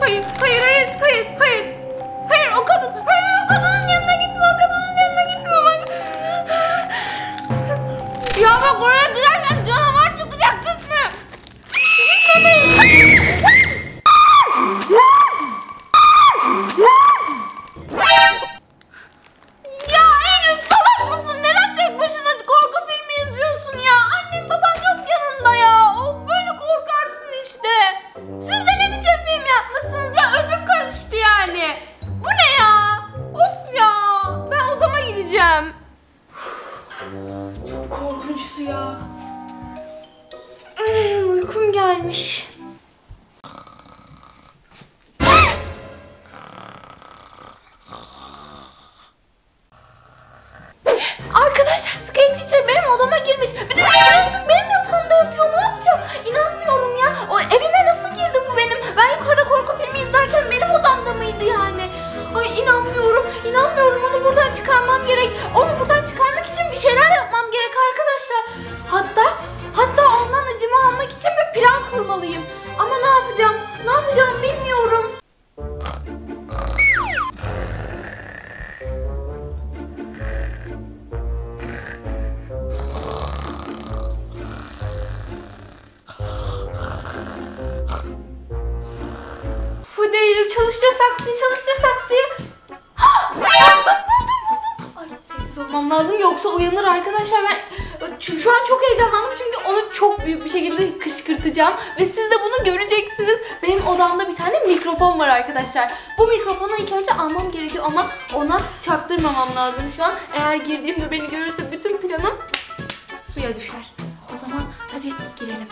Hayır, hayır, hayır, hayır, hayır. Hayır, o kadın. Hayır, o kadının yanına gitme, o kadının yanına gitme bak. Ya bak oraya gidersen canavar çıkacak, gitme. Gitme. Ya Eylül, salak mısın? Neden tek başına korku filmi izliyorsun ya? Annem baban yok yanında ya. Of, böyle korkarsın işte. Siz de ne biçim film yapmışsınız ya? Ödüm karıştı yani. Bu ne ya? Of ya. Ben odama gideceğim. Çok korkunçtu ya. Uykum gelmiş. Arkadaşlar, Scary Teacher benim odama girmiş. Bir de üstüne benim yatağımda yatıyor. Ne yapacağım? İnanmıyorum ya. O evime nasıl girdi bu benim? Ben yukarıda korku filmi izlerken benim odamda mıydı yani? Ay inanmıyorum. İnanmıyorum. Onu buradan çıkarmam gerek. Onu buradan çıkarmak için bir şeyler yapmam gerek arkadaşlar. Hatta ondan acımı almak için bir plan kurmalıyım. Ama ne yapacağım? Ne yapacağım bilmiyorum. Çalıştır saksıyı. Buldum. Ay, sessiz olmam lazım yoksa uyanır arkadaşlar. Ben şu an çok heyecanlandım çünkü onu çok büyük bir şekilde kışkırtacağım ve siz de bunu göreceksiniz. Benim odamda bir tane mikrofon var arkadaşlar. Bu mikrofonu ilk önce almam gerekiyor ama ona çaktırmamam lazım şu an. Eğer girdiğimde beni görürse bütün planım suya düşer. O zaman hadi girelim.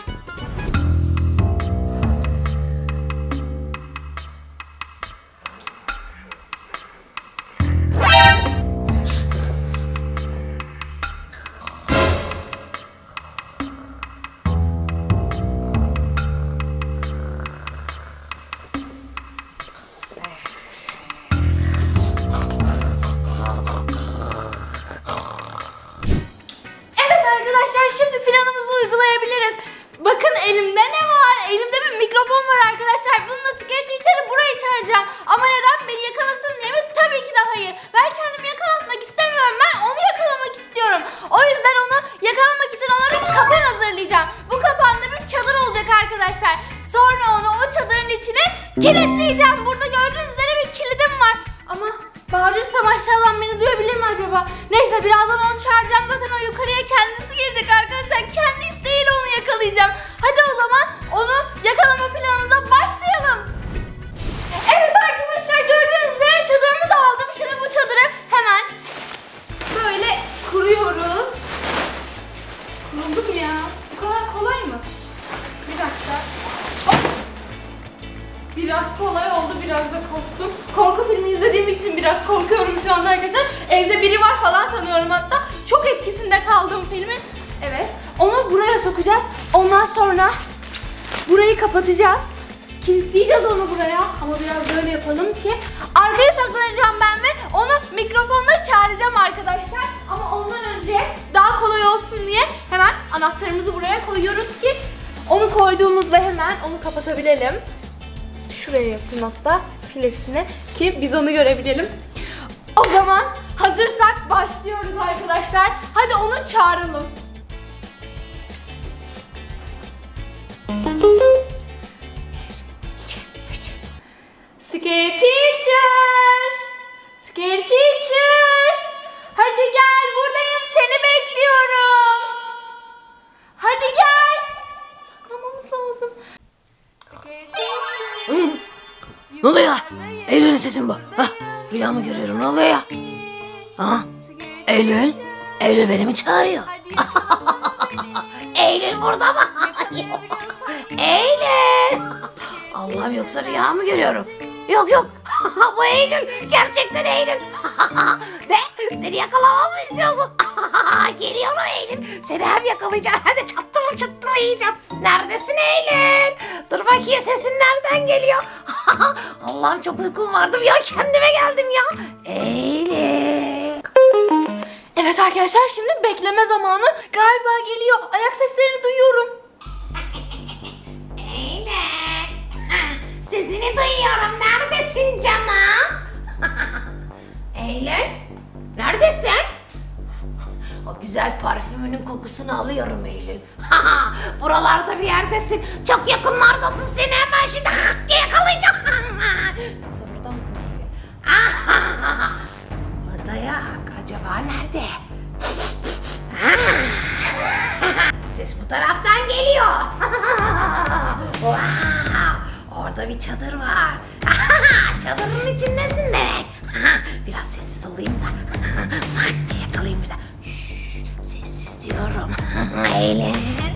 Şimdi planımızı uygulayabiliriz. Bakın elimde ne var? Elimde bir mikrofon var arkadaşlar. Bununla Scary Teacher'ı buraya çağıracağım. Ama neden? Beni yakalasın diye mi? Tabii ki de hayır. Ben kendimi yakalatmak istemiyorum. Ben onu yakalamak istiyorum. O yüzden onu yakalamak için ona bir kapan hazırlayacağım. Bu kapanda bir çadır olacak arkadaşlar. Sonra onu o çadırın içine kilitleyeceğim. Burada gördüğünüz üzere bir kilidim var. Ama bağırırsam aşağıdan beni duyabilir mi acaba? Neyse, birazdan onu çağıracağım. Zaten o yukarıya kendisi gelecek arkadaşlar. Kendi isteğiyle onu yakalayacağım. Hadi o zaman onu yakalama planımıza başlayalım. Evet arkadaşlar, gördüğünüz üzere çadırımı da aldım. Şimdi bu çadırı hemen böyle kuruyoruz. Kuruldu mu ya? Bu kadar kolay mı? Bir dakika. Hop. Biraz kolay oldu, biraz da korktum. Korku filmi izlediğim için biraz korkuyorum şu anda arkadaşlar. Evde biri var falan sanıyorum hatta. Çok etkisinde kaldım filmin. Evet, onu buraya sokacağız. Ondan sonra burayı kapatacağız. Kilitleyeceğiz onu buraya. Ama biraz böyle yapalım ki arkaya saklanacağım ben ve onu mikrofonla çağıracağım arkadaşlar. Ama ondan önce daha kolay olsun diye hemen anahtarımızı buraya koyuyoruz ki onu koyduğumuzda hemen onu kapatabilelim. Şuraya yapayım hatta filesini ki biz onu görebilelim. O zaman hazırsak başlıyoruz arkadaşlar. Hadi onu çağıralım. Scary Teacher! Scary Teacher! Hadi gel, buradayım, seni bekliyorum. Hadi gel. Saklamamız lazım. Scary Teacher! Ne oluyor? Eylül'ün sesi mi bu? Rüya mı görüyorum? Ne oluyor ya? Eylül? Eylül beni mi çağırıyor? Eylül burada mı? Eylül! Allah'ım, yoksa rüya mı görüyorum? Yok. Bu Eylül. Gerçekten Eylül. Ve seni yakalamamı mı istiyorsun? Geliyorum Eylül. Seni hem yakalayacağım hem de çattırma yiyeceğim. Neredesin Eylül? Dur bakayım, sesin nereden geliyor? Allah'ım, çok uykum vardı ya, kendime geldim ya. Eylül. Evet arkadaşlar, şimdi bekleme zamanı galiba geliyor. Ayak seslerini duyuyorum. Eylül. Sesini duyuyorum Eylül, neredesin? O güzel parfümünün kokusunu alıyorum Eylül. Buralarda bir yerdesin. Çok yakınlardasın, seni hemen şimdi diye yakalayacağım. Yoksa burada mısın Eylül? Orada yok. Acaba nerede? Ses bu taraftan geliyor. Wow, orada bir çadır var. Çadırın içindesin demek. Biraz sessiz olayım da. Diye yakalayayım bir de. Şşş, sessiz diyorum. Eylül.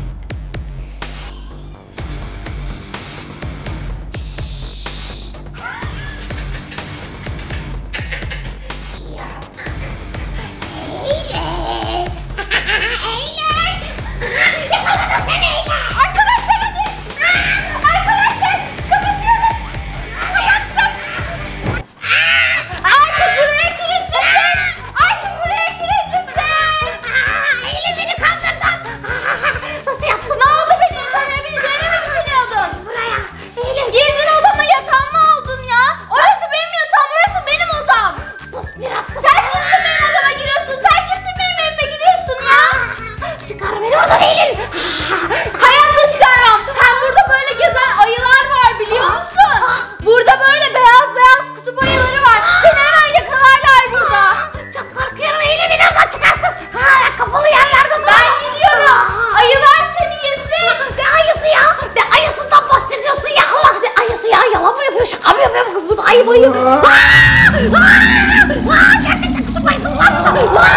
Gerçekten kutup ayısı var burada.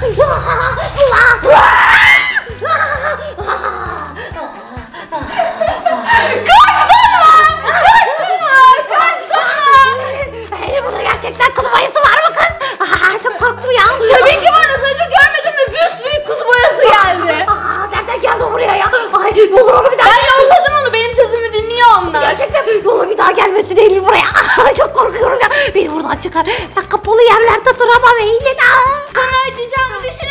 Hayır, burada gerçekten kutup ayısı var mı kız? Çok korktum ya. Tabii ki var. Az önce görmedim mi? Büyük kuzu boyası geldi. Nereden geldi o buraya ya? Ay, ne olur onu bir daha. Ben yolladım onu. Benim sözümü dinliyor onlar. Gerçekten ne olur bir daha gelmesin Eylül buraya. Çok korkuyorum ya. Beni buradan çıkar. Ben kapalı yerlerde duramam Eylül. Sana ödeyeceğimi düşünüyorsun.